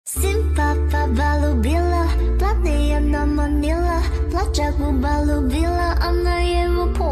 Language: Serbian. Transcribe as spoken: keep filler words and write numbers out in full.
Simpapa balubila, plateia na Manila, placa balubila, I'm not able